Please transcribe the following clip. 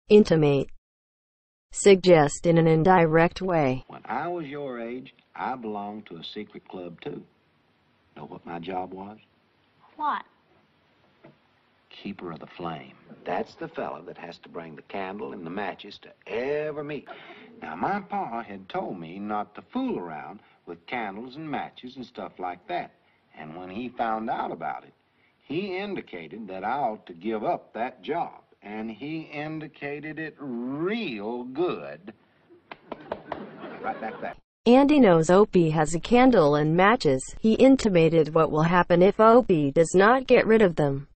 Intimate. Suggest in an indirect way. When I was your age, I belonged to a secret club, too. Know what my job was? What? Keeper of the flame. That's the fella that has to bring the candle and the matches to every meet. Now, my pa had told me not to fool around with candles and matches and stuff like that. And when he found out about it, he indicated that I ought to give up that job. And he indicated it real good. Right back there. Andy knows Opie has a candle and matches. He intimated what will happen if Opie does not get rid of them.